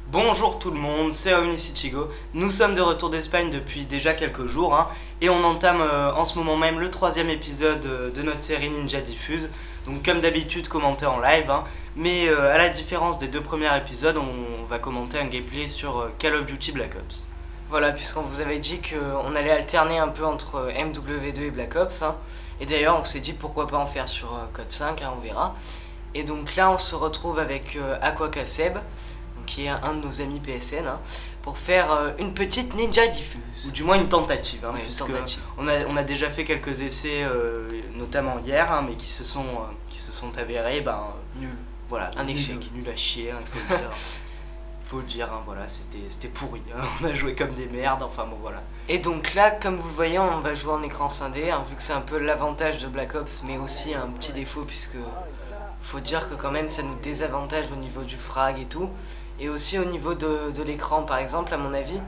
Bonjour tout le monde, c'est Omnicichigo. Nous sommes de retour d'Espagne depuis déjà quelques jours et on entame en ce moment même le 3e épisode de notre série Ninja Diffuse. Donc comme d'habitude commenté en live, mais à la différence des deux premiers épisodes, on va commenter un gameplay sur Call of Duty Black Ops. Voilà, puisqu'on vous avait dit qu'on allait alterner un peu entre MW2 et Black Ops. Et d'ailleurs on s'est dit pourquoi pas en faire sur Code 5, on verra. Et donc là on se retrouve avec Aquacaseb, qui est un de nos amis PSN, pour faire une petite Ninja Diffuse. Ou du moins une tentative, Ouais, puisque une tentative. on a déjà fait quelques essais, notamment hier, mais qui se sont avérés Nul. voilà, Un échec. Nul à chier, il faut le dire. Faut le dire, voilà, c'était pourri, on a joué comme des merdes, enfin bon voilà. Et donc là, comme vous le voyez, on va jouer en écran scindé, vu que c'est un peu l'avantage de Black Ops, mais aussi un petit défaut, puisque faut dire que quand même ça nous désavantage au niveau du frag et tout. Et aussi au niveau de l'écran, par exemple, à mon avis,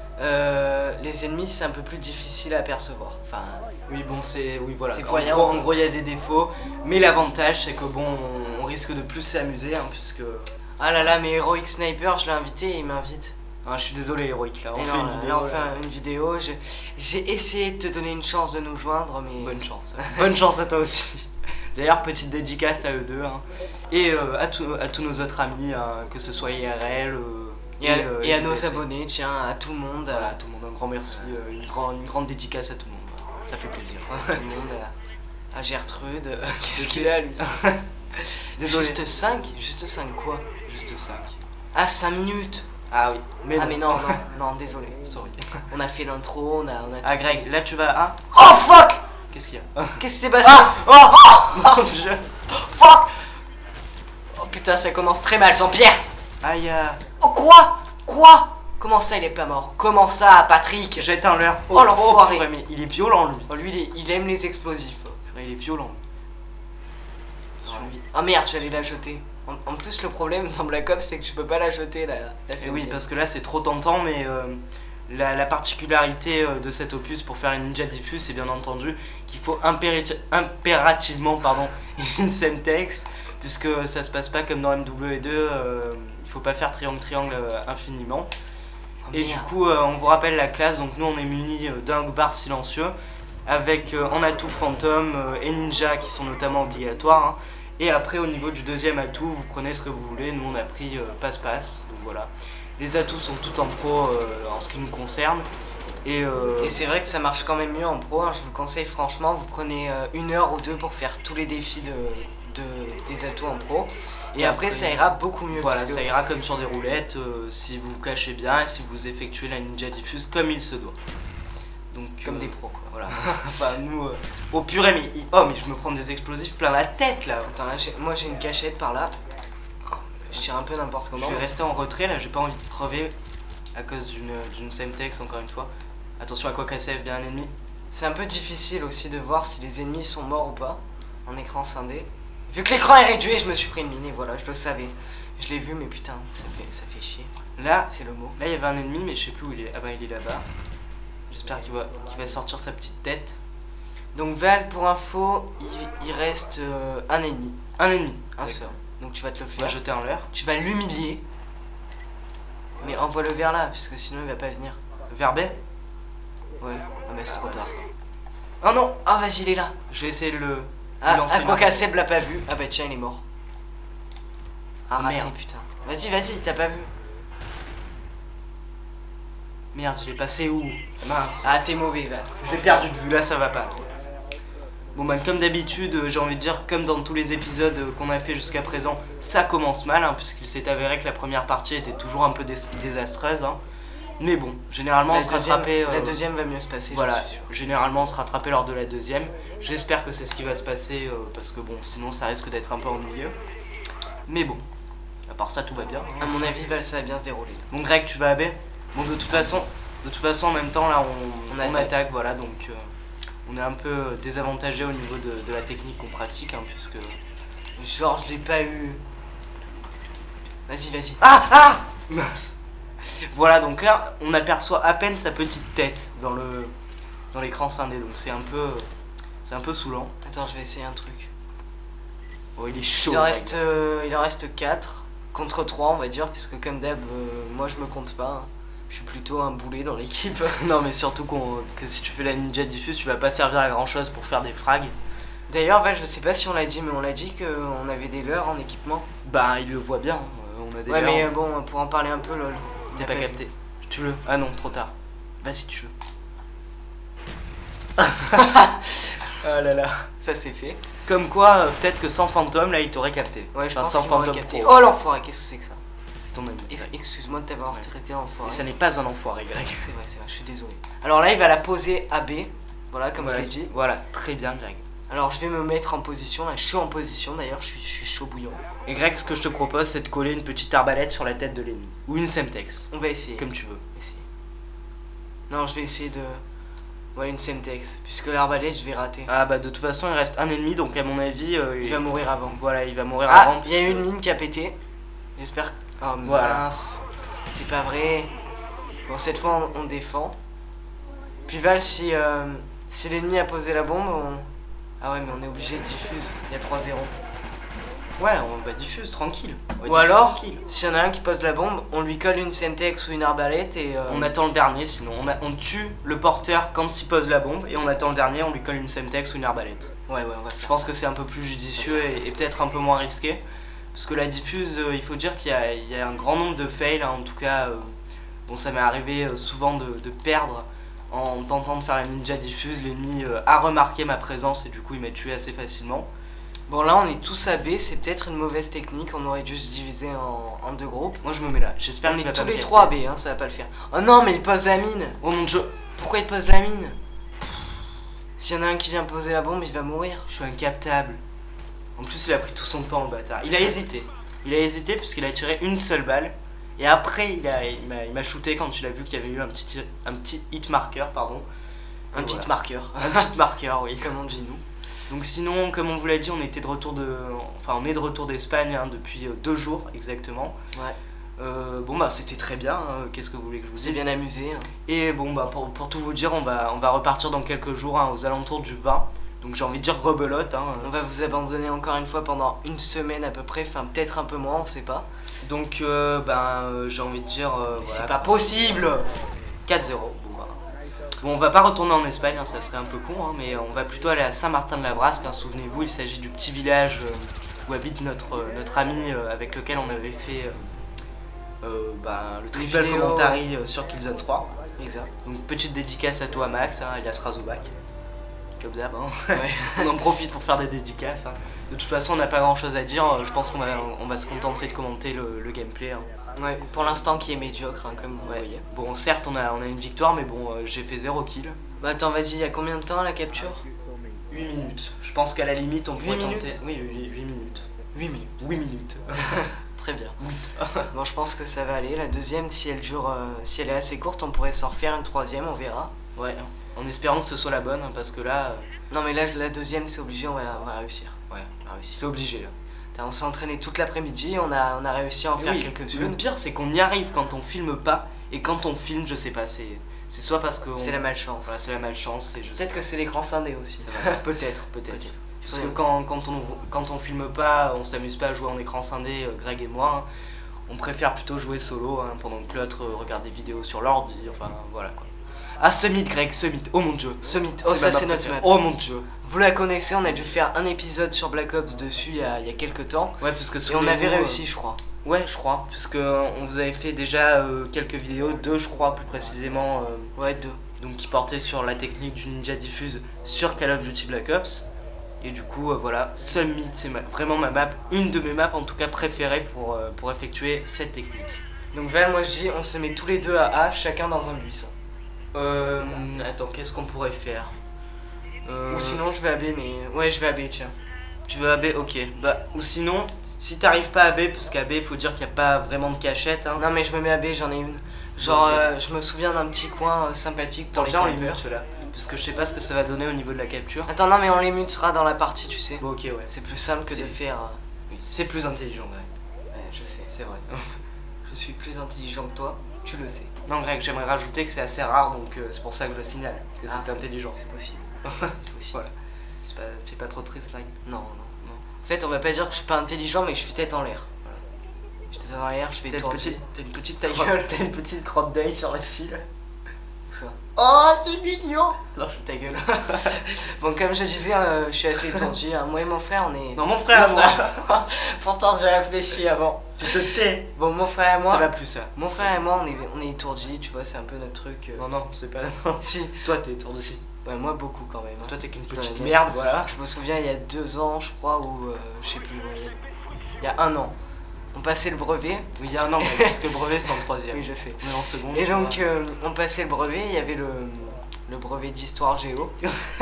les ennemis c'est un peu plus difficile à apercevoir. Enfin, oui, bon, oui, voilà. C'est voyant. En gros, il y a des défauts, mais l'avantage c'est que bon, on risque de plus s'amuser, puisque. ah là là, mais Heroic Sniper, je l'ai invité et il m'invite. Ah, je suis désolé, Heroic, là, on Et fait non, une vidéo. là, on fait une vidéo. J'ai essayé de te donner une chance de nous joindre, mais Bonne chance. Bonne chance à toi aussi. D'ailleurs, petite dédicace à eux deux, et à tous nos autres amis, que ce soit IRL. et à nos JPC. abonnés, tiens, à tout le monde. Voilà, à tout le monde, un grand merci, une grande dédicace à tout le monde. Voilà. Ça fait plaisir. Tout le monde, à Gertrude. Qu'est-ce qu'il a lui? Désolé. Juste 5? Juste 5 quoi? Juste 5. Ah, 5 minutes. Ah oui, mais Ah non. mais non, non, désolé. Sorry. On a fait l'intro, on a Ah Greg, là tu vas. Oh fuck! Qu'est-ce qu'il y a? Qu'est-ce qui s'est passé? Mon dieu. Fuck! Oh putain, ça commence très mal, Jean-Pierre! Aïe. Oh quoi? Quoi? Comment ça il est pas mort? Comment ça, Patrick? J'éteins l'heure. Oh, l'enfoiré. purée, mais il est violent lui. Oh, lui il aime les explosifs. Purée, il est violent. Ah merde, j'allais la jeter. En plus, le problème dans Black Ops, c'est que je peux pas la jeter la Et oui, parce que là c'est trop tentant, mais la particularité de cet opus pour faire une Ninja Diffuse, c'est bien entendu qu'il faut impérativement une Semtex, puisque ça se passe pas comme dans MW2, il faut pas faire triangle infiniment. Oh, Et merde. du coup, on vous rappelle la classe, donc nous on est munis d'un bar silencieux, avec en atout Phantom et Ninja qui sont notamment obligatoires. Et après, au niveau du deuxième atout, vous prenez ce que vous voulez. Nous, on a pris passe-passe. Donc voilà. Les atouts sont tout en pro en ce qui nous concerne. Et c'est vrai que ça marche quand même mieux en pro, je vous le conseille franchement. Vous prenez 1 heure ou 2 pour faire tous les défis des atouts en pro. Et après, ça ira beaucoup mieux. Voilà, parce que ça ira comme sur des roulettes si vous vous cachez bien et si vous effectuez la Ninja Diffuse comme il se doit. Donc, comme des pros quoi. Voilà. Enfin, nous. Oh purée, mais. Oh, mais je me prends des explosifs plein la tête là. Attends, là, moi j'ai une cachette par là. Je tire un peu n'importe comment. Je vais rester en retrait là, j'ai pas envie de crever à cause d'une Semtex encore une fois. Attention à Aquacaseb, bien un ennemi. C'est un peu difficile aussi de voir si les ennemis sont morts ou pas en écran scindé. Vu que l'écran est réduit, je me suis pris une mine et voilà, je le savais. Je l'ai vu, mais putain, ça fait chier. Là, C'est le mot. là il y avait un ennemi, mais je sais plus où il est. Ah bah il est là-bas. J'espère qu'il va sortir sa petite tête. Donc Val, pour info, il reste un ennemi. Un ennemi. Un seul. Donc tu vas te le On va faire. jeter en l'air. Tu vas l'humilier. Mais envoie-le vers là, puisque sinon il va pas venir. Vers B. Ouais, ah bah c'est trop tard. Oh non. Ah vas-y, il est là. Je vais essayer de le Ah, lancer. Aquacaseb l'a pas vu. Ah bah tiens, il est mort. Ah raté, Merde. putain. Vas-y, t'as pas vu. Merde, je l'ai passé où? Mince. Ah, t'es mauvais, Val. Je l'ai perdu de vue, là ça va pas. Bon bah comme d'habitude, j'ai envie de dire, comme dans tous les épisodes qu'on a fait jusqu'à présent, ça commence mal, puisqu'il s'est avéré que la première partie était toujours un peu désastreuse. Mais bon, généralement on se rattrapait. La deuxième va mieux se passer, Voilà, je suis sûr. généralement on se rattrapait lors de la deuxième. J'espère que c'est ce qui va se passer, parce que bon, sinon ça risque d'être un peu ennuyeux. Mais bon, à part ça tout va bien. À mon avis, Val, ça va bien se dérouler. Bon Greg, tu vas à B. Bon de toute façon en même temps là on attaque. attaque, voilà, donc on est un peu désavantagé au niveau de la technique qu'on pratique, puisque... Genre, je l'ai pas eu. Vas-y. Ah mince. Voilà, donc là on aperçoit à peine sa petite tête dans l'écran scindé, donc c'est un peu saoulant. Attends, je vais essayer un truc. Oh il est chaud. Il en reste 4. contre 3 on va dire, puisque comme d'hab, moi je me compte pas. Hein. Je suis plutôt un boulet dans l'équipe. Non mais surtout que si tu fais la Ninja Diffuse, tu vas pas servir à grand chose pour faire des frags. D'ailleurs, Val, je sais pas si on l'a dit, mais on l'a dit qu'on avait des leurres en équipement. Bah il le voit bien, on a des Ouais, leurres. mais bon, pour en parler un peu, lol. T'as pas capté. Tu le. Ah non, trop tard. Vas-y, tu le. Ah là là. Ça c'est fait. Comme quoi, peut-être que sans fantôme, là, il t'aurait capté. Ouais, je Enfin, pense sans qu'il m'aurait fantôme capté. pro. Oh l'enfoiré, qu'est-ce que c'est que ça? C'est ton ami. Excuse-moi de t'avoir traité d'enfoiré. Et ça n'est pas un enfoiré, Greg. C'est vrai, je suis désolé. Alors là, il va la poser AB. Voilà, comme je l'ai dit. Voilà, très bien, Greg. Alors je vais me mettre en position, là je suis en position d'ailleurs, je suis chaud bouillant. Et Greg, ce que je te propose, c'est de coller une petite arbalète sur la tête de l'ennemi. Ou une Semtex. On va essayer. Comme tu veux. Essayer. Non, je vais essayer de... Ouais, une Semtex, puisque l'arbalète, je vais rater. Ah bah de toute façon, il reste un ennemi, donc à mon avis... il va mourir avant. Voilà, il va mourir Ah, avant. il y a une mine qui a pété. J'espère... Oh Voilà. mince. C'est pas vrai. Bon, cette fois, on défend. Puis Val, si l'ennemi a posé la bombe, on... Ah ouais, mais on est obligé de diffuse. Il y a 3-0. Ouais, on va diffuse, tranquille. Ou alors, s'il y en a un qui pose la bombe, on lui colle une Semtex ou une arbalète et... On attend le dernier, sinon on tue le porteur quand il pose la bombe et on attend le dernier, on lui colle une Semtex ou une arbalète. Ouais, on va Je pense que c'est un peu plus judicieux et peut-être un peu moins risqué. Parce que la diffuse, il faut dire qu'il y a un grand nombre de fails, hein, en tout cas, bon, ça m'est arrivé souvent de perdre en tentant de faire la ninja diffuse. L'ennemi a remarqué ma présence et du coup il m'a tué assez facilement. Bon, là on est tous à B, c'est peut-être une mauvaise technique, on aurait dû se diviser en deux groupes. Moi je me mets là, j'espère On qu'il va est pas tous me les capter. 3 à B, hein, ça va pas le faire. Oh non, mais il pose la mine. Oh mon dieu, Pourquoi il pose la mine? S'il y en a un qui vient poser la bombe, il va mourir. je suis incaptable. En plus il a pris tout son temps le bâtard. Il a hésité puisqu'il a tiré une seule balle. Et après il m'a shooté quand il a vu qu'il y avait eu un petit hit marker, pardon. Un petit marqueur. Un petit marqueur, oui. Comme on dit nous. Donc sinon, comme on vous l'a dit, on est de retour d'Espagne hein, depuis 2 jours exactement. Ouais. Bon bah c'était très bien, hein. Qu'est-ce que vous voulez que je vous dise? C'est bien amusé. Hein. Et bon bah pour tout vous dire, on va repartir dans quelques jours hein, aux alentours du 20. Donc j'ai envie de dire rebelote. Hein. On va vous abandonner encore une fois pendant une semaine à peu près, enfin peut-être un peu moins, on sait pas. Donc j'ai envie de dire... Mais voilà, c'est pas possible. 4-0. Bon, on va pas retourner en Espagne, hein, ça serait un peu con, hein, mais on va plutôt aller à Saint-Martin-de-la-Brasque. Hein, souvenez-vous, il s'agit du petit village où habite notre ami avec lequel on avait fait le triple commentary sur Killzone 3. Exact. Donc petite dédicace à toi Max, hein, alias Razorback. Comme d'hab, hein. Ouais. On en profite pour faire des dédicaces. Hein. De toute façon, on n'a pas grand chose à dire, je pense qu'on va se contenter de commenter le gameplay. Hein. Ouais, pour l'instant qui est médiocre, hein, comme vous voyez. Bon, certes, on a une victoire, mais bon, j'ai fait 0 kill. Bah attends, vas-y, il y a combien de temps à la capture? 8 minutes. Je pense qu'à la limite, on pourrait 8 minutes tenter. Oui, 8 minutes. 8 minutes. 8 minutes. Très bien. Bon, je pense que ça va aller. La deuxième, si elle dure, si elle est assez courte, on pourrait s'en refaire une troisième, on verra. Ouais, en espérant que ce soit la bonne, hein, parce que là... Non mais là, la deuxième, c'est obligé, on va réussir. Ouais, On va réussir. c'est obligé là. On s'est entraîné toute l'après-midi, on a réussi à en faire Le quelques-unes. pire, c'est qu'on y arrive quand on filme pas, et quand on filme, je sais pas, c'est soit parce que... C'est la malchance. Voilà, c'est la malchance, et je sais Peut-être pas. que c'est l'écran scindé aussi. Ça va. Peut-être. Parce que Ouais. quand on filme pas, on s'amuse pas à jouer en écran scindé, Greg et moi. Hein. On préfère plutôt jouer solo, hein, pendant que l'autre regarde des vidéos sur l'ordi, enfin voilà quoi. Ah, ce mythe, Greg, ce mythe, oh mon dieu. Ce mythe, oh ça c'est notre map. Oh mon dieu. Vous la connaissez, on a dû faire un épisode sur Black Ops dessus il y a quelques temps. Ouais, parce que Et on avait réussi, je crois. Ouais, je crois, puisque on vous avait fait déjà quelques vidéos, 2 je crois plus précisément. Ouais, 2. Donc qui portaient sur la technique du ninja diffuse sur Call of Duty Black Ops. Et du coup, voilà, Summit, c'est vraiment ma map, une de mes maps en tout cas préférées pour effectuer cette technique. Donc Val, moi je dis, on se met tous les deux à A, chacun dans un buisson. Attends, qu'est-ce qu'on pourrait faire Ou sinon je vais à B, mais... Ouais, je vais à B, tiens. Tu veux à B? Ok. Bah, ou sinon, si t'arrives pas à B, parce qu'à B, il faut dire qu'il n'y a pas vraiment de cachette. Hein. Non mais je me mets à B, j'en ai une. Genre, Ok. je me souviens d'un petit coin sympathique T'en pour les viens, on les campeurs. mute ceux-là. Parce que je sais pas ce que ça va donner au niveau de la capture. Attends, non mais on les mutera dans la partie, tu sais. Bon, ok, ouais. C'est plus simple que de C'est- faire... Oui. C'est plus intelligent, Greg. Ouais, je sais, c'est vrai. Je suis plus intelligent que toi, tu le sais. Non, Greg, j'aimerais rajouter que c'est assez rare, donc c'est pour ça que je le signale, que Ah, c'est intelligent. C'est possible. C'est possible. Voilà. Tu es pas trop triste, Greg? Non. En fait, on va pas dire que je suis pas intelligent, mais que je suis tête en l'air. J'étais dans l'air, je fais T'as étourdi. une petite ta Crotte- gueule, t'as une petite crotte d'œil sur la cils. Où ça? Oh, c'est mignon. Non, je ta gueule. Bon, comme je disais, je suis assez étourdi. Hein. Moi et mon frère, on est. Non, mon frère, Mon moi. frère. Pourtant, j'ai réfléchi avant. Tu te tais. Bon, mon frère et moi. Ça va plus ça. Mon frère et moi, on est étourdis, tu vois, c'est un peu notre truc. Non, non, c'est pas. Non. Si. Toi, t'es étourdi. Ouais, moi, beaucoup quand même. Hein. Toi, t'es qu'une Putain, petite les merde, voilà. Je me souviens, il y a 2 ans, je crois, ou je sais plus, ouais, il y a 1 an. On passait le brevet. Oui, il y a un an, parce que le brevet, c'est en troisième. Oui, je sais. On est en seconde. Et tu donc, vois. on passait le brevet, il y avait le brevet d'histoire géo.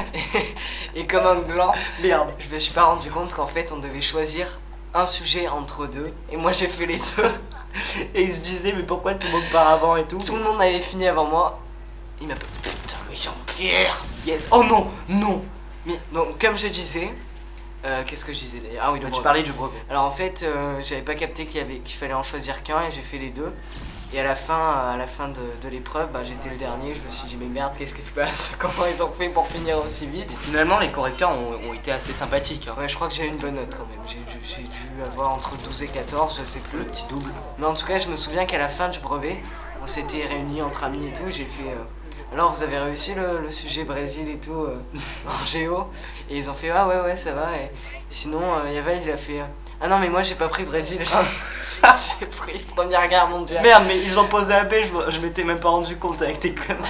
Et comme un gland, Merde. je me suis pas rendu compte qu'en fait, on devait choisir un sujet entre deux. Et moi, j'ai fait les deux. Et il se disait, mais pourquoi tu moques par avant et tout? Tout le monde avait fini avant moi. Il m'a fait putain, mais Jean-Pierre. Yes. Oh non, non. Mais donc, comme je disais, qu'est-ce que je disais d'ailleurs? Ah oui, le Tu brevet. parlais du brevet. Alors en fait, j'avais pas capté qu'il fallait en choisir qu'un et j'ai fait les deux. Et à la fin de l'épreuve, bah, j'étais le dernier. Je me suis dit mais merde, qu'est-ce qui se passe? Comment ils ont fait pour finir aussi vite? Finalement, les correcteurs ont été assez sympathiques. Hein. Ouais, je crois que j'ai eu une bonne note quand même. J'ai dû avoir entre 12 et 14, je sais plus. Le petit double. Mais en tout cas, je me souviens qu'à la fin du brevet, on s'était réunis entre amis et tout. J'ai fait alors vous avez réussi le sujet Brésil et tout en géo? Et ils ont fait ah ouais ça va. Et sinon Yaval il a fait ah non mais moi j'ai pas pris Brésil, j'ai pris Première Guerre mondiale. Merde, mais ils ont posé un B, je m'étais même pas rendu compte avec tes conneries.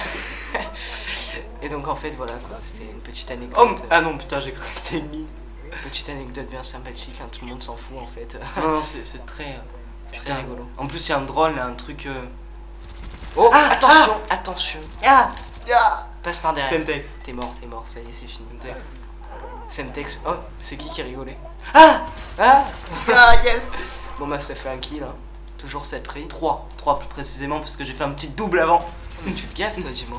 Et donc en fait voilà quoi, c'était une petite Oh, anecdote. ah non, putain, j'ai cru que c'était une mine. Petite anecdote bien sympathique, hein, tout le monde s'en fout en fait. Non, non, c'est très. C'est très rigolo. En plus, il y a un drone, là, un truc. Oh attention, attention. Ah, Passe par derrière. Semtex. T'es mort, ça y est, c'est fini. Semtex. Semtex. Oh, c'est qui rigolait? Ah, Ah yes. Bon bah ça fait un kill, hein. Toujours 7 prix. 3 plus précisément, parce que j'ai fait un petit double avant. Tu te gaffes toi, dis-moi.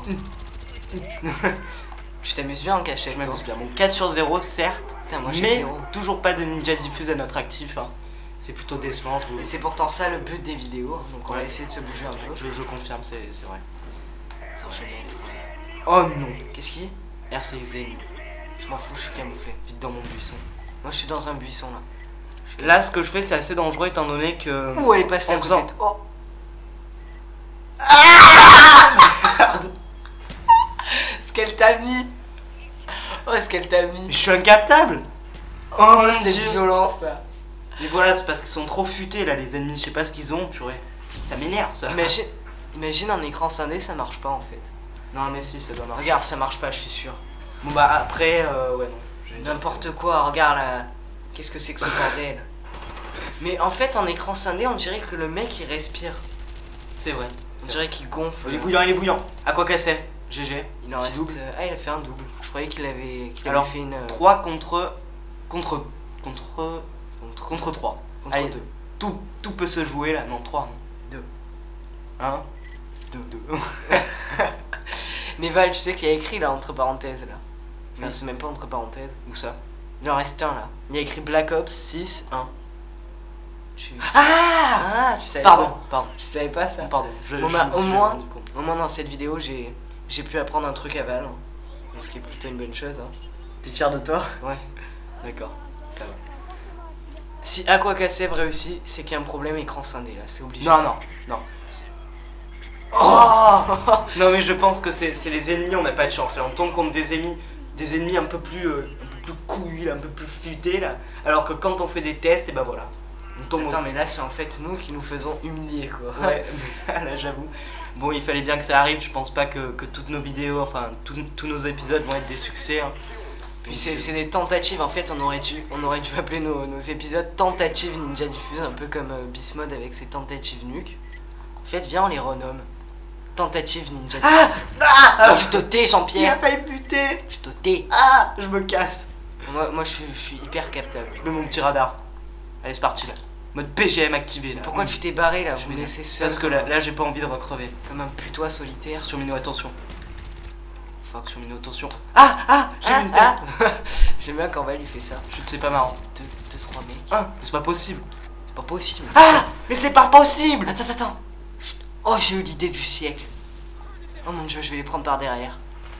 Tu t'amuses bien en cachette, Je toi. m'amuse bien. Bon, 4 sur 0, certes, Putain, moi j'ai mais 0. toujours pas de Ninja Diffuse à notre actif. Hein. C'est plutôt décevant, Et c'est pourtant ça le but des vidéos, hein. Donc on va Ouais. essayer de se bouger un peu. je confirme, c'est vrai. Attends, je vais mettre- Oh non, Qu'est-ce qui? RCXD, Je m'en fous, je suis camouflé. vite dans mon buisson. Moi je suis dans un buisson là. Je suis Là, ce que je fais, c'est assez dangereux étant donné que. Ouh, elle est passée en à côté faisant- de... Oh. Ce qu'elle t'a mis. Oh, ce qu'elle t'a Mais mis. je suis incaptable. Oh mon C'est dieu. violent ça. Mais voilà, c'est parce qu'ils sont trop futés là, les ennemis. Je sais pas ce qu'ils ont, purée. Ça m'énerve ça. Imagine un écran scindé, ça marche pas en fait. Non, mais si, ça doit marcher. Regarde, ça marche pas, je suis sûr. Bon, bah après, ouais, non. N'importe quoi, regarde là. Qu'est-ce que c'est que ce bordel? Mais en fait, en écran scindé, on dirait que le mec il respire. C'est vrai. On dirait qu'il gonfle. Il est bouillant, il est bouillant. À quoi casser? GG. Il en Petit reste. double. Ah, il a fait un double. Je croyais qu'il avait Alors, fait une. 3 contre 3. Allez, 2. Tout peut se jouer là. Non, 3. 2. 1, 2. Mais Val, tu sais qu'il y a écrit là entre parenthèses là. Enfin, Oui. c'est même pas entre parenthèses. Où ça? Il en reste un là. Il y a écrit Black Ops 6 1. Ah, tu savais Pardon, pas. pardon. Je savais pas ça. Pardon. Bon, je bah, me suis au moins- rendu compte. Au moins dans cette vidéo, j'ai pu apprendre un truc à Val. Hein. Ce qui est plutôt une bonne chose. Hein. T'es fier de toi? Ouais. D'accord. Ça va. Si Aquacassev réussit, c'est qu'il y a un problème écran scindé là, c'est obligé. Non, non, non. Oh non, mais je pense que c'est les ennemis, on n'a pas de chance. Là, on tombe contre des ennemis un peu plus couillus, là, un peu plus futés là. Alors que quand on fait des tests, et ben voilà. On tombe Attends, mais là c'est en fait nous qui nous faisons humilier quoi. Ouais, là j'avoue. Bon, il fallait bien que ça arrive. Je pense pas que toutes nos vidéos, enfin tous nos épisodes vont être des succès. Hein. Puis c'est des tentatives, en fait on aurait dû appeler nos épisodes tentatives Ninja Diffuse, un peu comme Bismode avec ses tentatives nuques. En fait viens on les renomme. Tentative Ninja Diffuse. Oh, tu te tais Il a Jean-Pierre. failli buter. Tu te tais. Ah, je me casse. Moi je suis hyper captable. Je mets mon petit radar. Allez, c'est parti là. Mode PGM activé là. Pourquoi tu t'es barré là? Je Vous vais me laissez seul Parce que là j'ai pas envie de recrever. comme un putois solitaire. Sur Mino, attention. Action Mino, attention. Ah, j'ai vu une tête. J'aime bien quand Val il fait ça. Chut, c'est pas marrant. 2, 3 mecs. Ah, c'est pas possible. C'est pas possible. Ah, mais c'est pas possible. Attends. Chut. Oh, j'ai eu l'idée du siècle. Oh mon dieu, je vais les prendre par derrière.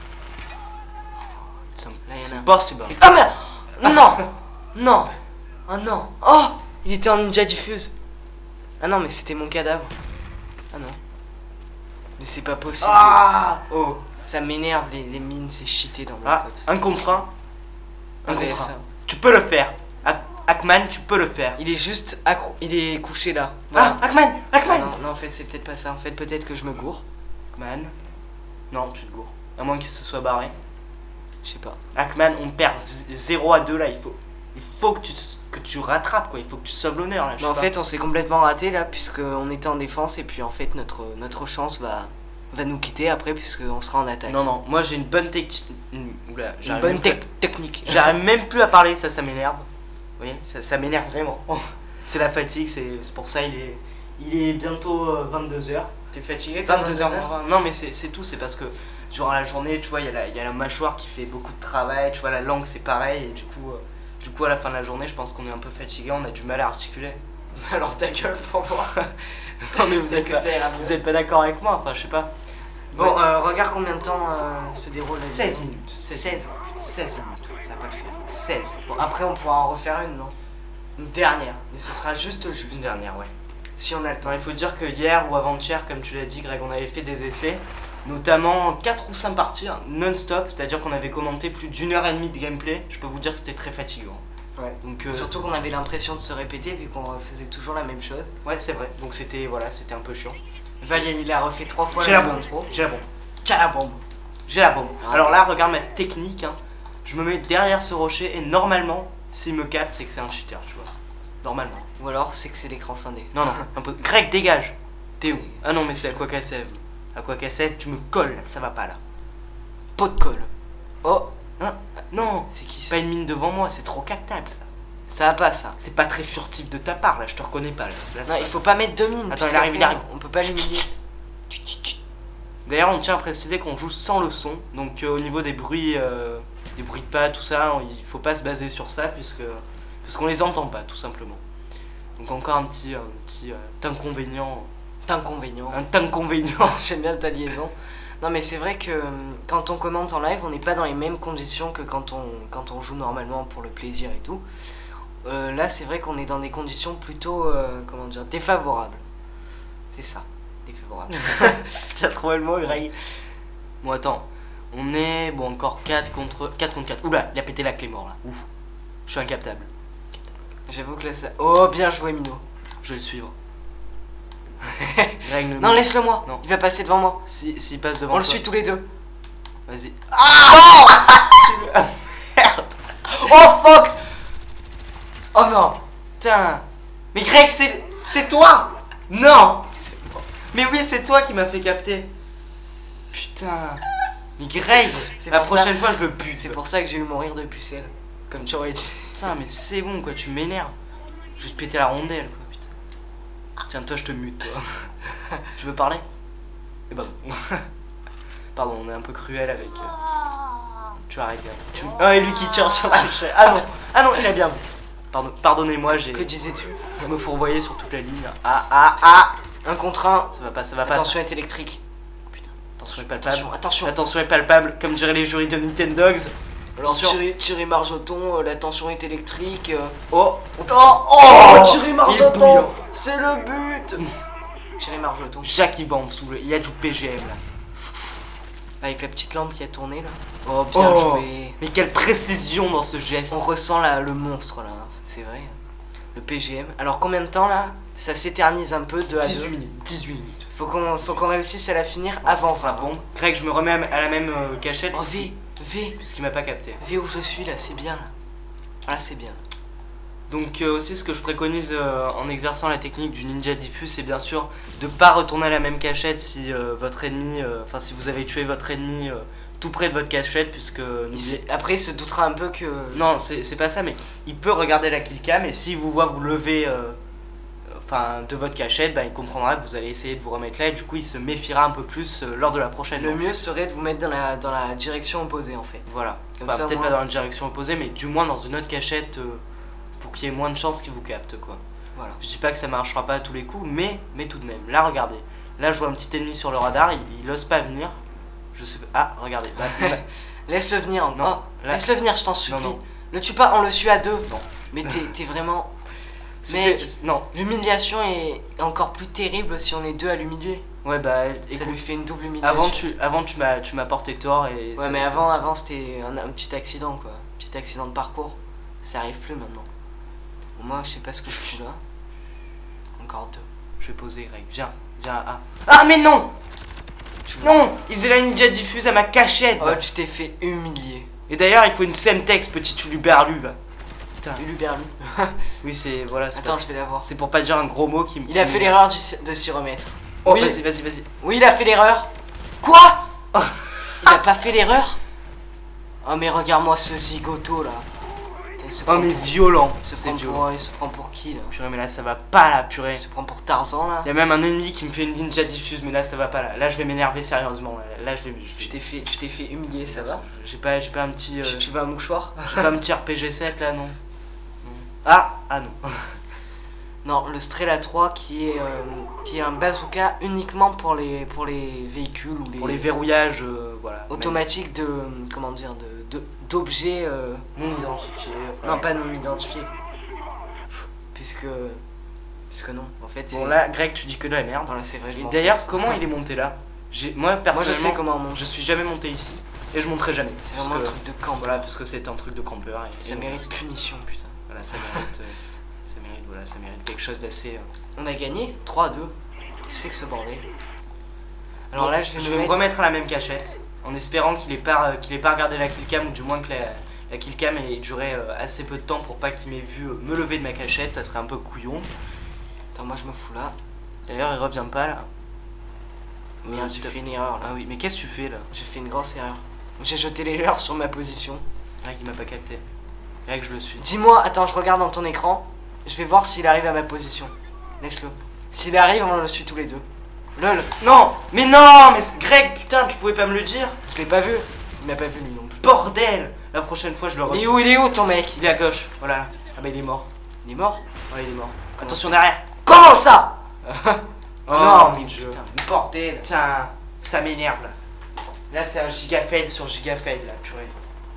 Là, il y en a un. C'est possible. Ah merde. Non. Non. Oh non. Oh, il était en Ninja Diffuse. Ah non, mais c'était mon cadavre. Ah non. Mais c'est pas possible. Ah oh. Ça m'énerve, les mines, c'est cheaté dans Ah, Black Ops. un contre un. Un Ouais, contre un. ça. Tu peux le faire. Hackman, tu peux le faire. Il est juste il est couché là. Ah, Hackman, Ah Hackman. non, non, en fait, c'est peut-être pas ça. En fait, peut-être que je me gourre. Hackman. Non, tu te gourres. À moins qu'il se soit barré. Je sais pas. Hackman, on perd 0 à 2 là. Il faut que tu rattrapes quoi. Il faut que tu sauves l'honneur là. je Mais en sais pas. fait, on s'est complètement raté là, puisqu'on était en défense et puis en fait, notre chance va nous quitter après, puisqu'on sera en attaque. Non, non, moi j'ai une bonne technique. Oula, Une j'arrive bonne même plus à- technique. J'arrive même plus à parler, ça m'énerve. Vous voyez, ça m'énerve vraiment. C'est la fatigue, c'est pour ça il est bientôt 22h. T'es fatigué toi, 22h moins 20. Non mais c'est tout, c'est parce que durant la journée, tu vois, il y a la mâchoire qui fait beaucoup de travail, tu vois, la langue c'est pareil, et du coup à la fin de la journée, je pense qu'on est un peu fatigué, on a du mal à articuler. Alors ta gueule pour moi. Non mais vous êtes pas d'accord avec moi, enfin je sais pas. Bon, Ouais. regarde combien de temps se déroule la 16 vidéo. minutes. 16 minutes. Ça va pas le faire. 16. Bon, après, on pourra en refaire une, non? Une dernière. Mais ce sera juste Une dernière, ouais. si on a le temps. Non, il faut dire que hier ou avant-hier, comme tu l'as dit Greg, on avait fait des essais, notamment 4 ou 5 parties hein, non-stop, c'est-à-dire qu'on avait commenté plus d'1h30 de gameplay. Je peux vous dire que c'était très fatigant. Ouais. Donc, Surtout qu'on avait l'impression de se répéter vu qu'on faisait toujours la même chose. ouais, c'est vrai. Donc c'était un peu chiant. Val, il a refait 3 fois J'ai la même bombe. intro. J'ai la bombe. T'as la bombe. J'ai la bombe. Ah. Alors là, regarde ma technique. Hein. Je me mets derrière ce rocher et normalement, s'il me capte, c'est que c'est un cheater, tu vois. Normalement. Ou alors, c'est que c'est l'écran scindé. Non, non. Un peu. Greg, dégage. T'es où? Ah non, mais c'est à quoi cassette. À quoi cassette, tu me colles, ça va pas là. Pot de colle. Oh, Hein? Non, c'est qui c'est ça? pas une mine devant moi, c'est trop captable ça. Ça va pas, ça. C'est pas très furtif de ta part là, je te reconnais pas là. Là, c'est Non, pas- il faut pas mettre 2 mines. Attends, puisqu'après, il arrive. On peut pas l'humilier. D'ailleurs, on tient à préciser qu'on joue sans le son, donc au niveau des bruits de pas, tout ça, il faut pas se baser sur ça puisqu'on les entend pas tout simplement. Donc encore un petit inconvénient, Inconvénient. un inconvénient. J'aime bien ta liaison. Non, mais c'est vrai que quand on commente en live, on n'est pas dans les mêmes conditions que quand on joue normalement pour le plaisir et tout. Là, c'est vrai qu'on est dans des conditions plutôt, comment dire, défavorables. C'est ça, défavorables. Tu as trouvé le mot, Greg? Bon, attends, on est bon encore 4 contre 4. Oula, il a pété la clé mort là. Ouf, je suis incaptable. J'avoue que là, ça. Oh, bien joué, Mino. Je vais le suivre. Greg, ne Non, me- laisse-le moi. Non. Il va passer devant moi. S'il passe devant On le toi- suit tous les deux. Vas-y. Merde. Oh fuck. Oh non. Putain. Mais Greg, c'est toi. Non. Mais oui, c'est toi qui m'as fait capter. Putain. Mais Greg, C'est la pour ça. prochaine fois je le bute. C'est pour ça que j'ai eu mon rire de pucelle. Comme tu aurais dit. Putain, mais c'est bon quoi, tu m'énerves. Je vais te péter la rondelle quoi, putain. Tiens, toi je te mute toi. Tu veux parler? Eh ben non. Pardon, on est un peu cruel avec. Tu arrêtes bien. Ah, et lui qui tire sur la chaise. Ah non, il a bien. Pardonnez-moi, Que disais-tu? je me fourvoyais sur toute la ligne. Ah. Un contre un. Ça va pas. Attention, est électrique. Attention est palpable. Attention. Attention est palpable, comme diraient les jurys de Nintendogs. Alors, Attention. Thierry Marjoton, la tension est électrique. Oh, Thierry il est Marjoton, bouillant. c'est le but. Thierry Marjoton. Jacques il va en dessous, il y a du PGM là. Avec la petite lampe qui a tourné là. Oh, bien Oh, joué. mais quelle précision dans ce geste. On ressent là, le monstre là, hein, c'est vrai. Le PGM. Alors combien de temps là? Ça s'éternise un peu, 2 à 2. 18 minutes. Faut qu'on réussisse à la finir avant 20. Bon, Greg, je me remets à la même cachette. Oh V, Puisqu'il m'a pas capté. V où je suis là, c'est bien là. Là c'est bien. Donc aussi ce que je préconise en exerçant la technique du ninja diffus, c'est bien sûr de pas retourner à la même cachette si votre ennemi, enfin si vous avez tué votre ennemi tout près de votre cachette, puisque Après il se doutera un peu que... non, c'est pas ça, mais il peut regarder la killcam et s'il vous voit vous lever de votre cachette, bah, il comprendra que vous allez essayer de vous remettre là et du coup il se méfiera un peu plus lors de la prochaine Le manche. mieux serait de vous mettre dans la direction opposée en fait. Voilà, Comme bah, ça, peut-être moi- pas dans la direction opposée, mais du moins dans une autre cachette pour qu'il y ait moins de chances qu'il vous capte quoi. Voilà. Je dis pas que ça marchera pas à tous les coups, mais tout de même. Là, regardez. Là, je vois un petit ennemi sur le radar, il ose pas venir. Je sais pas. Ah, regardez. Laisse-le venir. Non, Oh, là- laisse-le venir, je t'en supplie. non. Le tue pas, on le suit à 2. Non. Mais t'es vraiment... Mec, non. l'humiliation est encore plus terrible si on est deux à l'humilier. Ouais, bah, Ça écoute, lui fait une double humiliation. avant tu m'as porté tort et. Ouais, mais avant c'était un petit accident quoi. Petit accident de parcours. Ça arrive plus maintenant. Bon, moi, je sais pas ce que je fous là. Encore deux. Je vais poser, Greg. Viens. Ah, mais non! Non! Il faisait la ninja diffuse à ma cachette! Oh, tu t'es fait humilier. Et d'ailleurs, il faut une semtex, petit Uluberlu, va. Putain. Uluberlu. Oui, c'est. Voilà, c'est Attends, pas- je vais la voir. C'est pour pas dire un gros mot qui me. Il a fait l'erreur de s'y remettre. Oh, Oui. vas-y. Oui, il a fait l'erreur. Quoi? Il a pas fait l'erreur? Oh, mais regarde-moi ce zigoto là. Putain, il se Oh, prend mais pour- violent! il se C'est prend violent. pour- il se prend pour qui là? Purée, mais là, ça va pas, là, purée. Il se prend pour Tarzan là. Il y a même un ennemi qui me fait une ninja diffuse, mais là, ça va pas, là. Là, je vais m'énerver sérieusement. Là, je vais. Tu t'es fait humilier, ça va? J'ai pas un petit. Tu veux un mouchoir? J'ai pas un petit RPG 7 là, non? Ah non. Non, le Strela 3 qui est un bazooka uniquement pour les véhicules ou Pour les verrouillages, voilà. automatiques de comment dire d'objets Non identifiés. non pas non identifiés. Puisque non, en fait Bon, c'est- là, Greg, tu dis que de la merde. non, là c'est vrai. je Et m'en d'ailleurs, fous. comment il est monté là? Moi, personnellement, Moi je sais comment on monte. je suis jamais monté ici. Et je monterai jamais. C'est Parce vraiment un que- truc de camp. Voilà, parce que c'est un truc de campeur. Et Ça mérite punition, putain. Voilà, ça mérite. Ça mérite quelque chose d'assez. On a gagné 3-2. C'est que ce bordel. Alors Bon, là, je vais je me vais me mettre... remettre à la même cachette. En espérant qu'il ait pas regardé la killcam, ou du moins que la killcam ait duré assez peu de temps pour pas qu'il m'ait vu me lever de ma cachette. Ça serait un peu couillon. Attends, moi je me fous là. D'ailleurs, il revient pas là. Merde, j'ai fait une erreur là. Ah oui, mais qu'est-ce que tu fais là? J'ai fait une grosse erreur. J'ai jeté les leurs sur ma position. Greg, il m'a pas capté. Greg, je le suis. Dis-moi, attends, je regarde dans ton écran. Je vais voir s'il arrive à ma position. Laisse-le. S'il arrive, on le suit tous les deux. Lol, Non, mais non, mais Greg, putain, tu pouvais pas me le dire? je l'ai pas vu. Il m'a pas vu lui non plus. Bordel! La prochaine fois, je le refais. Il est où ton mec? Il est à gauche, voilà. Ah bah il est mort. Il est mort? Ouais, il est mort. Attention derrière. Comment ça? Oh non, mon mais dieu. putain. Bordel. Putain, ça m'énerve là. Là, c'est un gigafail sur gigafail là, purée.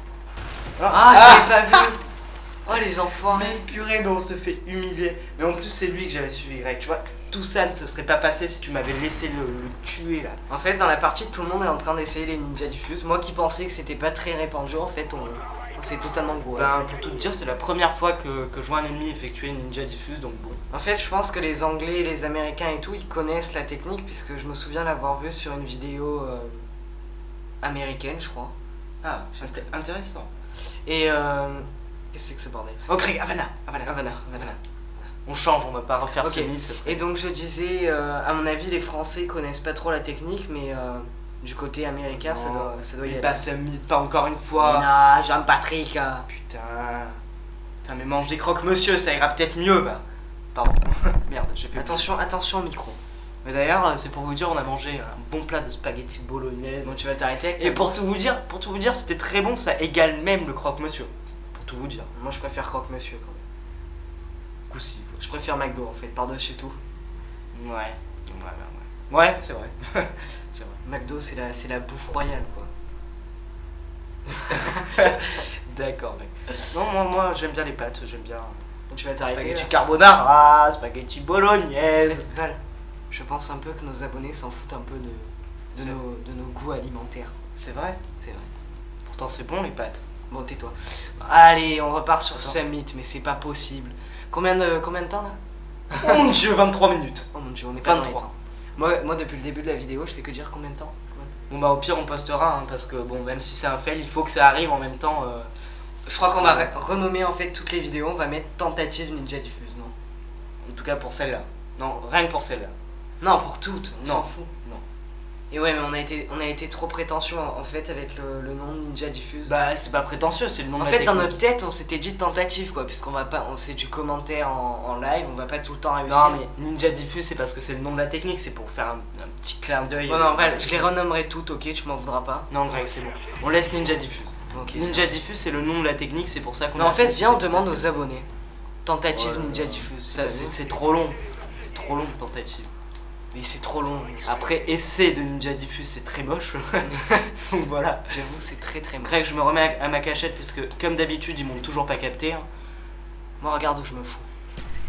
Ah, je l'ai pas vu. Oh les enfants. Mais purée, mais on se fait humilier. Mais en plus, c'est lui que j'avais suivi, Greg. Tu vois, tout ça ne se serait pas passé si tu m'avais laissé le tuer là. En fait, dans la partie, tout le monde est en train d'essayer les ninja diffuses. Moi qui pensais que c'était pas très répandu, en fait, on s'est totalement gouré. Ben, pour tout te dire, c'est la première fois que je vois un ennemi effectuer une ninja diffuse, donc bon. En fait, je pense que les Anglais, les Américains et tout, ils connaissent la technique puisque je me souviens l'avoir vu sur une vidéo américaine, je crois. Ah, intéressant. Et qu'est-ce que c'est que ce bordel? Oh, Greg, Havana. Havana. On change, on va pas refaire Ok. ce mille, ça serait. Et donc je disais, à mon avis, les Français connaissent pas trop la technique, mais du côté américain, ça doit y Mais aller. pas ce mythe, pas encore une Mais fois. non, Jean-Patrick. Putain. Putain, mais mange des croques, monsieur, ça ira peut-être mieux, va. Pardon. Merde, j'ai fait. Attention au micro. Mais d'ailleurs, c'est pour vous dire, on a mangé un bon plat de spaghetti bolognaise. Bon, tu vas t'arrêter avec Et ta pour tout vous dire, c'était très bon, ça égale même le croque-monsieur. Pour tout vous dire. Moi, je préfère croque-monsieur quand même. Coussi. Je préfère McDo en fait, par-dessus tout. Ouais, c'est vrai. C'est vrai. McDo, c'est la bouffe royale quoi. D'accord, mec. Non, moi j'aime bien les pâtes, j'aime bien. Donc, tu vas t'arrêter Spaghetti là. carbonara, spaghetti bolognaise. Val, je pense un peu que nos abonnés s'en foutent un peu de nos goûts alimentaires. C'est vrai. C'est vrai. Pourtant, c'est bon les pâtes. Bon, tais-toi. Allez, on repart sur Attends. Summit, mais c'est pas possible. Combien de temps là? Oh mon dieu, 23 minutes. Oh mon dieu, on est pas dans les 23. temps. Moi, depuis le début de la vidéo, je fais que dire combien de temps. Bon bah au pire on postera, hein, parce que bon, même si c'est un fail, il faut que ça arrive en même temps. Je crois qu'on va renommer en fait toutes les vidéos, on va mettre tentative ninja diffuse, non? En tout cas pour celle-là. Non, rien que pour celle-là. Non, pour toutes, on Non. s'en fout. Non. Et ouais, mais on a été trop prétentieux en fait avec le nom de ninja diffuse. Bah c'est pas prétentieux, c'est le nom En de la fait, dans technique. notre tête, on s'était dit tentative quoi, puisqu'on va pas, c'est du commentaire en live, on va pas tout le temps réussir. Non mais Ninja Diffuse c'est parce que c'est le nom de la technique, c'est pour faire un petit clin d'œil. Bon, non, Val, je les renommerai toutes, ok, tu m'en voudras pas. Non Greg c'est bon. On laisse Ninja Diffuse. Ok. Ninja Diffuse c'est le nom de la technique, c'est pour ça qu'on Mais a en fait, fait viens, on cette- demande aux abonnés. Tentative Ouais, ninja diffuse. Ça c'est trop long. C'est trop long tentative. Mais c'est trop long. Après essai de Ninja Diffuse c'est très moche. Donc voilà. J'avoue, c'est très très moche. Greg je me remets à ma cachette puisque comme d'habitude ils m'ont toujours pas capté. Hein. Moi, regarde où je me fous.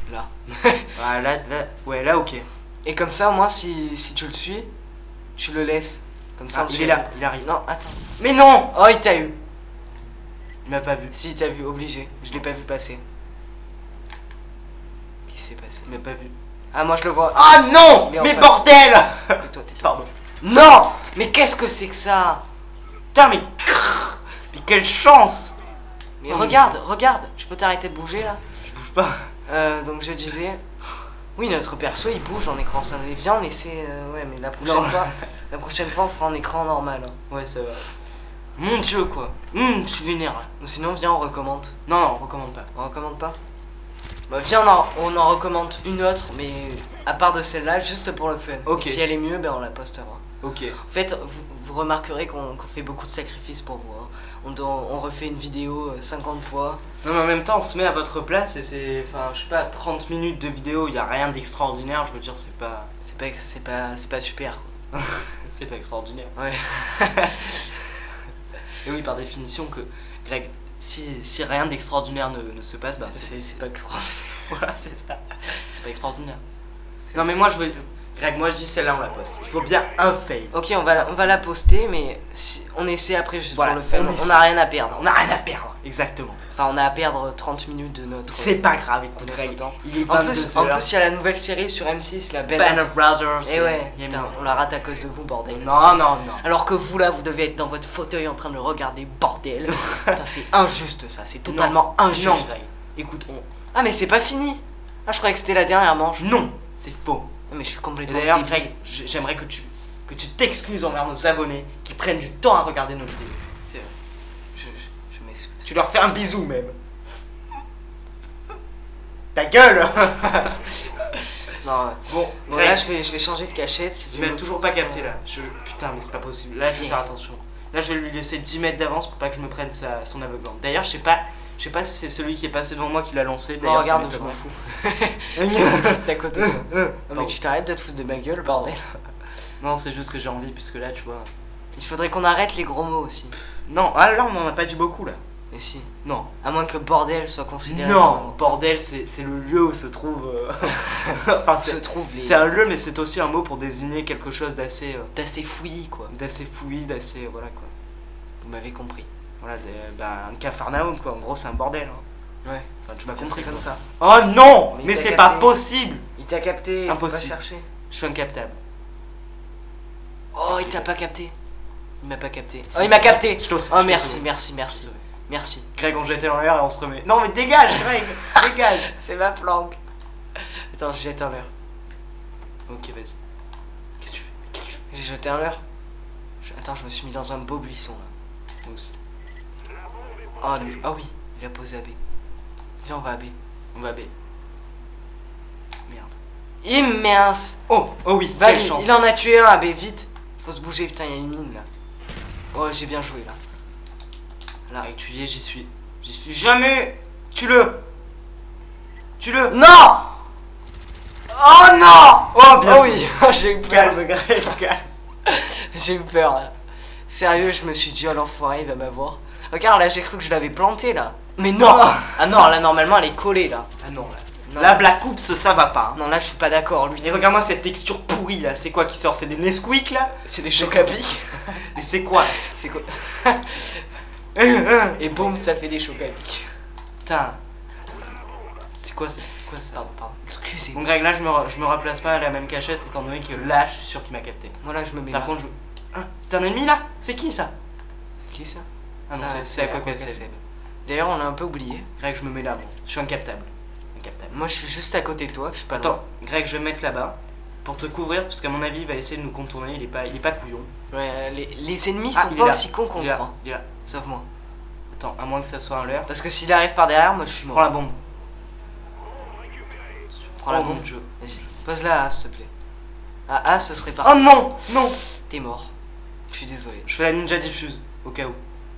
Là. Ah, là, ouais, là, ok. Et comme ça, au moins, si tu le suis, tu le laisses. Comme ça, Ah, il est là, il arrive. Non, attends. Mais non! Oh, il t'a eu. Il m'a pas vu. Si, il t'a vu, obligé. Je l'ai pas vu passer. Qu'est-ce qui s'est passé? Il m'a pas vu. Ah, moi, je le vois. Ah non! Mais en Mais fait- bordel! Tais-toi, tais-toi. Pardon. Non! Mais qu'est-ce que c'est que ça? Putain, mais. Mais quelle chance! Mais Oh, regarde, je peux t'arrêter de bouger là? Je bouge pas. Donc je disais, oui notre perso il bouge en écran scindé. Viens on essaie, ouais mais la prochaine fois on fera en écran normal. Hein. Ouais, ça va. Mon dieu, quoi. Je suis vénère. Ou sinon viens on recommande. Non, non, on recommande pas. On recommande pas? Bah viens on en recommande une autre mais à part de celle-là juste pour le fun. Ok. Et si elle est mieux ben on la postera. Ok. En fait vous remarquerez qu'on fait beaucoup de sacrifices pour vous. Hein. On refait une vidéo 50 fois. Non, mais en même temps, on se met à votre place et c'est. Enfin, je sais pas, 30 minutes de vidéo, il y a rien d'extraordinaire. Je veux dire, c'est pas. C'est pas super. C'est pas extraordinaire. Ouais. Et oui, par définition, que. Greg, si rien d'extraordinaire ne se passe, bah. C'est pas extraordinaire. Voilà, c'est ça. C'est pas extraordinaire. Non, mais moi, je veux. Greg, moi je dis celle-là, on la poste. Il faut bien un fail. Ok, on va la poster, mais on essaie après juste Voilà, pour le fun. on On n'a rien à perdre. On a rien à perdre. Exactement. Enfin, on a à perdre 30 minutes de notre. C'est pas grave, de écoute, notre Greg. temps. Il est En 22 plus, heures. il y a la nouvelle série sur M6, la Band of Brothers. Et ouais, il y a putain, mis- on la rate à cause de vous, bordel. Non, non, non. Alors que vous là, vous devez être dans votre fauteuil en train de le regarder, bordel. Putain, c'est injuste ça, c'est totalement injuste. Non, Greg. Écoute, Ah, mais c'est pas fini. Ah, je croyais que c'était la dernière manche. Non, c'est faux. Non, mais je suis Et complètement. d'ailleurs, débile. Greg, j'aimerais que tu t'excuses envers nos abonnés qui prennent du temps à regarder nos vidéos. Je m'excuse. Tu leur fais un bisou même. Ta gueule. Non, Bon, bon, Greg, là, je vais changer de cachette. il m'a toujours pas capté là. Putain, mais c'est pas possible. Là, je vais Ok. faire attention. Là, je vais lui laisser 10 mètres d'avance pour pas que je me prenne son aveuglement. D'ailleurs, je sais pas si c'est celui qui est passé devant moi qui l'a lancé. Non, D'ailleurs, regarde, ça je m'en m'étonnerait. fous. Juste à côté. Non, mais Pardon. tu t'arrêtes de te foutre de ma gueule, bordel. Non, c'est juste que j'ai envie, puisque là, tu vois. Il faudrait qu'on arrête les gros mots aussi. Non, ah là, on en a pas dit beaucoup là. Mais si. Non. À moins que bordel soit considéré comme un Non, mot. bordel, c'est le lieu où se trouve. Enfin, Se c'est trouve les. c'est un lieu, mais c'est aussi un mot pour désigner quelque chose d'assez D'assez fouillis, quoi. fouillis, d'assez. Voilà quoi. Vous m'avez compris. Voilà, un capharnaüm quoi. En gros, c'est un bordel. Hein. Ouais. Enfin, tu m'as Compris compris comme quoi. ça. Oh non, Mais mais il t'a c'est capté. pas possible. Il t'a capté. Faut Impossible. pas chercher. Je suis incaptable. Oh, il t'a pas capté. Il m'a pas capté. Oh, il m'a capté. Je t'ose. Oh, je merci, t'ose. merci, merci. Merci. Greg, on jetait en l'air et on se remet. Non, mais dégage, Greg. Dégage. C'est ma planque. Attends, je jette un leurre. Ok, vas-y. Qu'est-ce que tu fais? Qu'est-ce que tu fais? J'ai jeté un leurre. Attends, je me suis mis dans un beau buisson là. Moi aussi. Oh, ah oui, il a posé à B. Viens, on va à B. On va B. Merde. Immense. Oh oui, Va, quelle chance. il en a tué un à B, vite. Faut se bouger, putain, il y a une mine là. Oh, j'ai bien joué là. Là. Greg, tu y es, j'y suis. J'y suis jamais. Tue-le. Tue-le. Non. Oh non. Oh, bien Oh joué. oui, j'ai eu peur. Calme, Greg, calme. J'ai eu peur là. Sérieux, je me suis dit, oh l'enfoiré, il va m'avoir. Regarde, là, j'ai cru que je l'avais planté là. Mais non. Ah non, là, normalement, elle est collée là. Ah non, là. Non. Là, Black Oops, ça va pas. Hein. Non, là, je suis pas d'accord, lui. Et regarde-moi cette texture pourrie là. C'est quoi qui sort? C'est des Nesquik là? C'est des chocs à pic. Mais c'est quoi? C'est quoi? Et boum, ça fait des chocs à pic. Putain. C'est quoi ça? Pardon. Excusez-moi. Bon, Greg, là, je me replace pas à la même cachette étant donné que là, je suis sûr qu'il m'a capté. Moi, là, je me mets Par là. contre, Hein, c'est un ennemi là? C'est qui ça? C'est qui ça? Ah non, Ça, c'est à quoi Aqua c'est. Seb. D'ailleurs, on l'a un peu oublié. Greg, je me mets là, moi. Je suis incaptable. Incaptable. Moi, je suis juste à côté de toi, je suis pas Attends, loin. Greg, je vais me mettre là-bas pour te couvrir parce qu'à mon avis, il va essayer de nous contourner. Il est pas couillon. Ouais, les ennemis Ah, sont il est pas là. aussi cons qu'on Il est là. croit. Il est là. Sauf moi. Attends, à moins que ça soit un leurre. Parce que s'il arrive par derrière, moi, je suis mort. Prends la bombe. Prends la Oh bombe. mon dieu. Vas-y, pose-la à A, s'il te plaît. À A, ce serait parfait. Oh non! Non! T'es mort. Je suis désolé. Je fais la ninja diffuse, au cas où.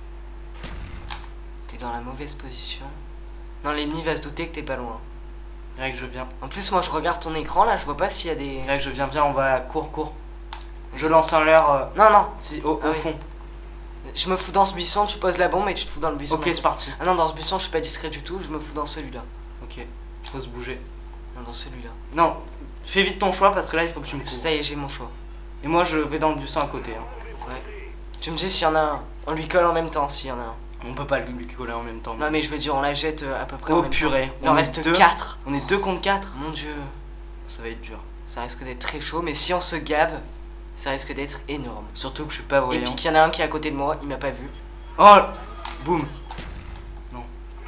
T'es dans la mauvaise position. Non, l'ennemi va se douter que t'es pas loin. Greg, je viens. En plus, moi, je regarde ton écran, là, je vois pas s'il y a des... Greg, je viens, viens, on va cours. Je lance un leurre Non, au Ah oui. fond. je me fous dans ce buisson, tu poses la bombe et tu te fous dans le buisson. Ok, c'est parti. Ah non, dans ce buisson, je suis pas discret du tout, je me fous dans celui-là. Ok, il faut se bouger. Non, dans celui-là. Non, fais vite ton choix parce que là il faut que tu me couvres. Ça y est, j'ai mon choix. Et moi je vais dans le buisson à côté. Hein. Ouais. Tu me dis s'il y en a un. On lui colle en même temps s'il y en a un. On peut pas lui coller en même temps. Non, mais je veux dire, on la jette à peu près en Oh même purée. temps. Il en reste 4. On est 2 contre 4. Mon dieu. Ça va être dur. Ça risque d'être très chaud, mais si on se gave, ça risque d'être énorme. Surtout que je suis pas Et voyant. puis qu'il y en a un qui est à côté de moi, il m'a pas vu. Oh boum. Non.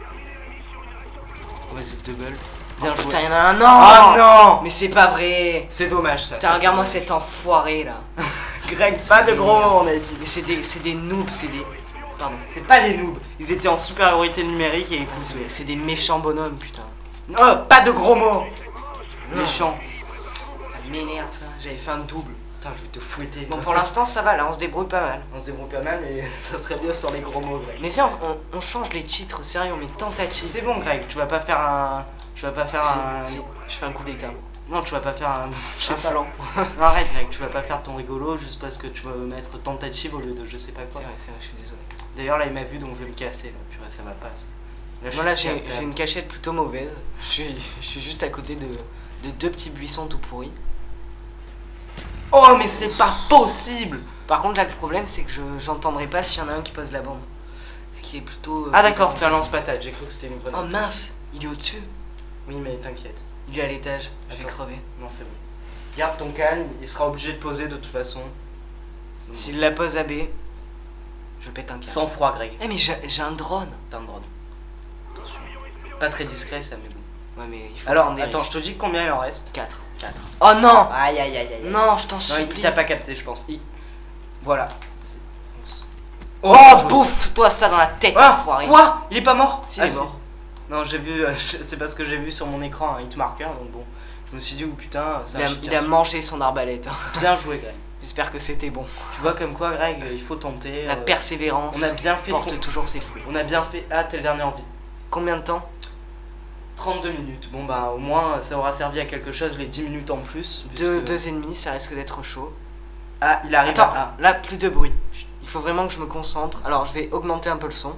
Vas-y, double. Bien Oh, joué. putain, il y en a un. Non. Oh non. Mais c'est pas vrai. C'est dommage ça. Putain, regarde-moi cet enfoiré là. Greg, pas de gros mots on a dit. Mais c'est des noobs, c'est des. Pardon. C'est pas des noobs. Ils étaient en supériorité numérique et écoute. C'est des méchants bonhommes, putain. Oh, pas de gros mots. Méchant. Ça m'énerve ça. J'avais fait un double. Putain, je vais te fouetter. Bon, pour l'instant, ça va là, on se débrouille pas mal. On se débrouille pas mal, mais ça serait bien sur les gros mots, Greg. Mais viens, on change les titres, sérieux, on met tentative. C'est bon, Greg. Tu vas pas faire un. Tu vas pas faire un. Si, je fais un coup d'état. Non, tu vas pas faire un. Je sais Un pas. flanc. Non, arrête, Greg. Tu vas pas faire ton rigolo juste parce que tu vas mettre tentative au lieu de je sais pas quoi. C'est vrai, je suis désolé. D'ailleurs, là, il m'a vu donc je vais me casser. Là, purée, ça va pas. Ça. Là, je Voilà, suis j'ai capable. une cachette plutôt mauvaise. Je suis juste à côté de 2 petits buissons tout pourris. Oh, mais c'est pas possible! Par contre, là, le problème, c'est que j'entendrai pas s'il y en a un qui pose la bombe. Ce qui est plutôt. Ah, d'accord, c'était un lance-patate. J'ai cru que c'était une Oh grenade. mince, il est au-dessus. Oui, mais t'inquiète. Il est à l'étage, je vais Attends. crever. Non, c'est bon. Garde ton calme, il sera obligé de poser de toute façon. S'il la pose à B, je pète un câble. Sans froid, Greg. Eh, mais j'ai un drone. T'as un drone. Attention. Pas très discret, ça, mais bon. Ouais, mais il faut Alors, prendre des attends, je risques. te dis combien il en reste. 4. 4. Oh non! Aïe, aïe, aïe, aïe. Non, je t'en Non, supplie. il t'a pas capté, je pense. Voilà. Oh, je- bouffe-toi ça dans la tête, Ah, enfoiré. quoi? Il est pas mort? Si, il est mort. Non, j'ai vu, c'est parce que j'ai vu sur mon écran un hitmarker, donc bon. Je me suis dit, oh putain, c'est un Il a mangé son arbalète. Hein. Bien joué, Greg. J'espère que c'était bon. Tu vois comme quoi, Greg, il faut tenter. La persévérance on a bien fait porte ton- toujours ses fruits. On a bien fait. Ah, t'es le dernier en vie. Combien de temps? 32 minutes. Bon, bah, au moins, ça aura servi à quelque chose les 10 minutes en plus. puisque- 2 ennemis, ça risque d'être chaud. Ah, il arrive Attends, à. là, plus de bruit. Il faut vraiment que je me concentre. Alors, je vais augmenter un peu le son.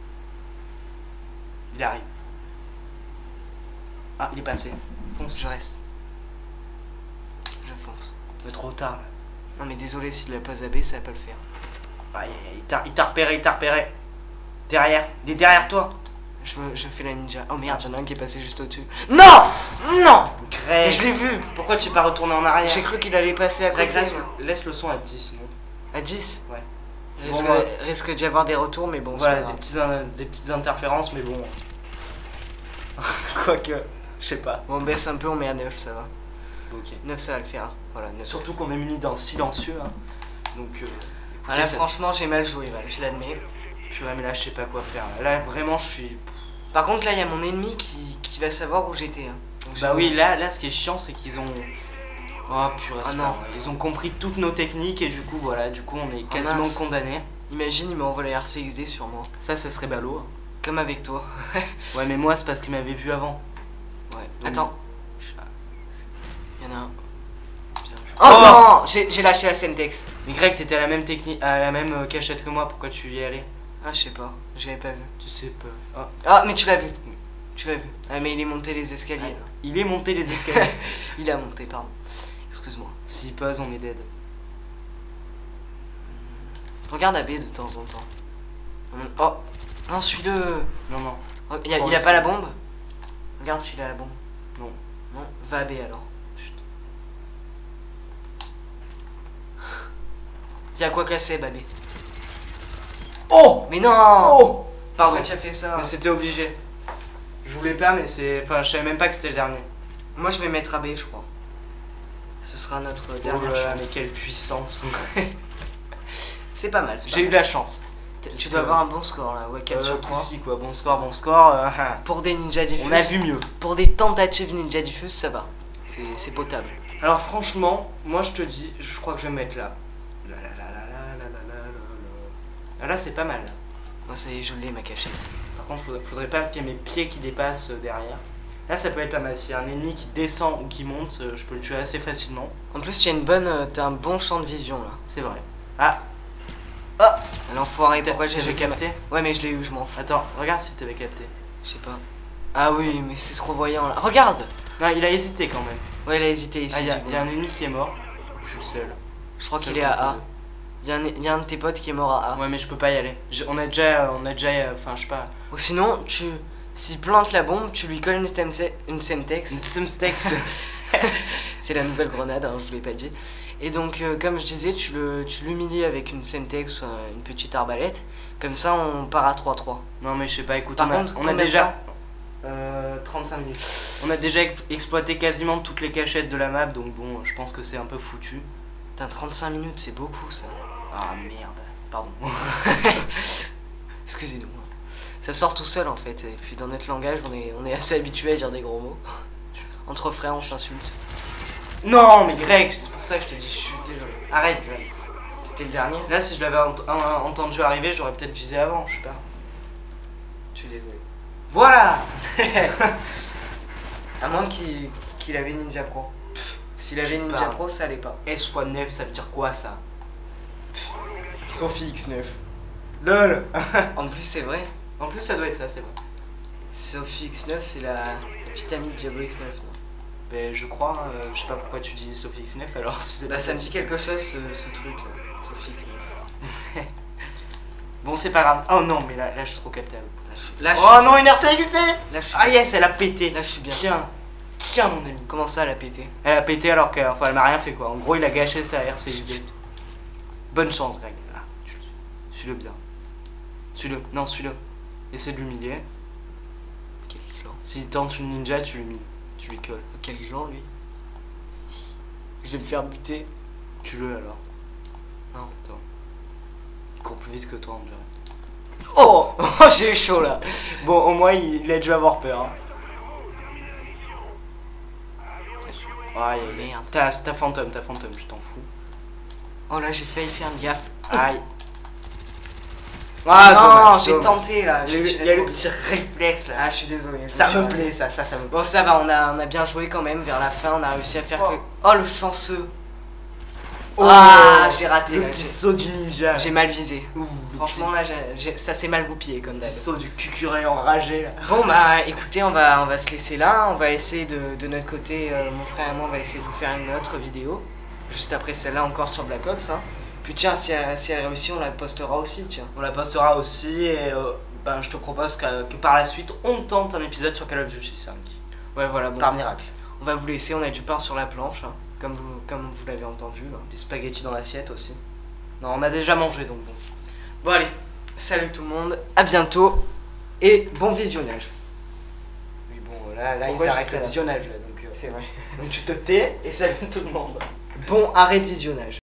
Il arrive. Ah, il est passé. Fonce. Je reste. Je fonce. Mais trop tard, là. Non, mais désolé, s'il la pose à B, ça va pas le faire. Aïe, aïe, aïe, il t'a repéré, il t'a repéré. Derrière, il est derrière toi. Je fais la ninja. Oh merde, y'en a un qui est passé juste au-dessus. Non! Non! Mais Greg, je l'ai vu! pourquoi tu es pas retourné en arrière? J'ai cru qu'il allait passer à Greg, côté. laisse le son à 10, non? À 10? Ouais. Risque, Bon, moi- risque d'y avoir des retours, mais bon, Voilà, c'est pas grave. des petites interférences, mais bon. Quoique, je sais pas. Bon, on baisse un peu, on met à 9, ça va. Ok. 9, ça va le faire. Voilà, 9. Surtout qu'on est muni d'un silencieux, hein. Donc, Voilà, ça- franchement, j'ai mal joué, Val, je l'admets. purée, mais là, je sais pas quoi faire. Là, vraiment, je suis. Par contre, là, il y a mon ennemi qui va savoir où j'étais. Hein. Donc, Bah oui, là, ce qui est chiant, c'est qu'ils ont. Oh purée, Ah c'est non. pas vrai. Ils ont compris toutes nos techniques et du coup, voilà, du coup, on est Oh quasiment mince. condamnés. Imagine, il m'a envoyé RCXD sur moi. Ça serait ballot. Comme avec toi. Ouais, mais moi, c'est parce qu'ils m'avaient vu avant. Ouais. Donc- Attends. Il y en a un. Bien joué. Oh, non! J'ai lâché la Semtex. Mais Greg, t'étais à la même technique, à la même cachette que moi, pourquoi tu y es allé? Ah, je sais pas. Je l'avais pas vu. Tu sais pas. Ah. Ah, mais tu l'as vu. Tu l'as vu. Ah, mais il est monté les escaliers. Ouais. là. Il est monté les escaliers. Il a monté, pardon. Excuse-moi. S'il pose, on est dead. Regarde AB de temps en temps. Oh! Non, suis-le! Non, non. Oh, il a Oh, pas c'est- la bombe? Regarde s'il a la bombe. Non. Non? Va à B alors. Chut. Il y a quoi casser, Babé? Oh! Mais non! Oh! Pourquoi Pardon. tu as fait ça? Mais c'était obligé. Je voulais pas, mais c'est. Enfin, je savais même pas que c'était le dernier. Moi je vais mettre AB, je crois. Ce sera notre Oh dernière là là, chance. mais quelle puissance. C'est pas mal. c'est pas J'ai eu mal. de la chance. Tu dois avoir un bon score là, ouais, 4 sur 3. Si, quoi. Bon score, bon score. Pour des ninja diffuses. On a vu mieux. Pour des tentatives ninja diffuses, ça va. C'est potable. Alors, franchement, moi je te dis, je crois que je vais me mettre là. Là, là, là, là, là, là, là, là, là. Là, c'est pas mal. Là. Moi ça y est, je l'ai ma cachette. Par contre, faudrait pas qu'il y ait mes pieds qui dépassent derrière. Là, ça peut être pas mal. S'il y a un ennemi qui descend ou qui monte, je peux le tuer assez facilement. En plus, tu as t'as un bon champ de vision là. C'est vrai. Ah, L'enfoiré, pourquoi j'ai j'avais capté? capté? Ouais, mais je l'ai eu, je m'en fous. Attends, regarde si t'avais capté. Je sais pas. Ah oui, mais c'est trop voyant là. Regarde! Non, il a hésité quand même. Ouais, il a hésité ici. Ah, y a un ennemi qui est mort. Je suis le seul. Je crois Seul qu'il est à A. contre Il y a un de tes potes qui est mort à A. Ouais, mais je peux pas y aller. On a déjà, enfin, je sais pas. Ou sinon, s'il plante la bombe, tu lui colles une Semtex. Une Semtex. C'est la nouvelle grenade, hein, je vous l'ai pas dit. Et donc, comme je disais, tu l'humilies avec une Semtex ou une petite arbalète. Comme ça, on part à 3-3. Non, mais je sais pas, écoute, Par contre, on a déjà 35 minutes. On a déjà exploité quasiment toutes les cachettes de la map, donc bon, je pense que c'est un peu foutu. Putain, 35 minutes, c'est beaucoup ça. Ah merde, pardon. Excusez-nous. Ça sort tout seul en fait. Et puis dans notre langage, on est assez habitué à dire des gros mots. Entre frères, on s'insulte. Non, mais Greg, c'est pour ça que je te dis, je suis désolé. Arrête, Greg. C'était le dernier. Là, si je l'avais entendu arriver, j'aurais peut-être visé avant, je sais pas. Je suis désolé. Voilà. À moins qu'il avait Ninja Pro. S'il avait Ninja Pro, ça allait pas. S x 9, ça veut dire quoi ça? Sophie X9. LOL. En plus, c'est vrai. En plus, ça doit être ça, c'est vrai. Sophie X9, c'est la petite amie de Diablo X9, non? Ben, je crois, je sais pas pourquoi tu dis Sophie X9 alors si c'est Bah, ça me dit quelque chose ce truc là. Sophie X9. Bon, c'est pas grave. Oh non, mais là je suis trop capté. Oh non, une RCXD. Là, je suis... Ah yes, elle a pété. Là, je suis bien. Tiens, mon ami. Comment ça, elle a pété? Elle a pété alors qu'elle elle m'a rien fait quoi. En gros, il a gâché sa RCXD. Bonne chance, Greg. Là, suis-le bien. Suis-le. Non, suis-le. Essaie de l'humilier. Quel clan? S'il tente une ninja, tu l'humilies. Tu lui colles. Quel clan, lui? Je vais me faire buter. Tue-le alors. Non. Attends. Il court plus vite que toi, on dirait. Oh, j'ai eu chaud là. Bon, au moins, il a dû avoir peur. Hein. Aïe, Merde. T'as fantôme, je t'en fous. Oh là, j'ai failli faire une gaffe. Aïe. Ah non, dommage, j'ai dommage. tenté là. Il y a le petit réflexe là. Ah, je suis désolé. Ça me plaît, ça me plaît. Bon, ça va, on a bien joué quand même. Vers la fin, on a réussi à faire Oh. que. Oh, le chanceux. Oh, Ah, j'ai raté. le là, petit saut du ninja. J'ai mal visé. Ouh, Franchement, là, ça s'est mal goupillé comme le d'hab. petit saut du cucuré enragé là. Bon, bah écoutez, on va se laisser là. On va essayer de notre côté, mon frère et moi, on va essayer de vous faire une autre vidéo. Juste après celle-là, encore sur Black Ops. Hein. Puis tiens, si elle réussit, on la postera aussi, tiens. On la postera aussi et ben, je te propose que par la suite, on tente un épisode sur Call of Duty 5. Ouais, voilà, bon. Par miracle. On va vous laisser, on a du pain sur la planche, hein, comme vous l'avez entendu. Hein. Des spaghettis dans l'assiette aussi. Non, on a déjà mangé donc bon. Bon, allez, salut tout le monde, à bientôt et bon visionnage. Oui, bon, là Pourquoi il je s'arrête sais le là visionnage là donc. C'est vrai. Donc tu te tais et salut tout le monde. Bon arrêt de visionnage.